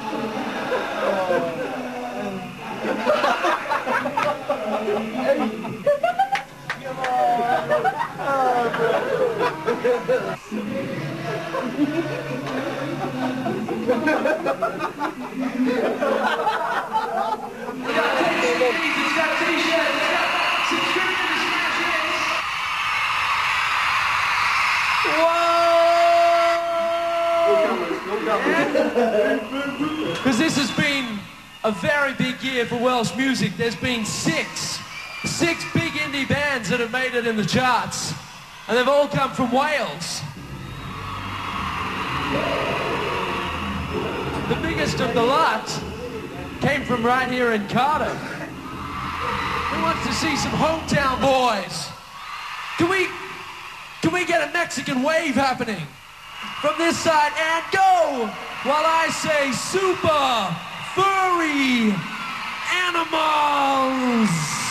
Because this has been a very big year for Welsh music. There's been six big indie bands that have made it in the charts, and they've all come from Wales. The biggest of the lot came from right here in Cardiff. Who wants to see some hometown boys? Can we get a Mexican wave happening from this side and go while I say super furry animals?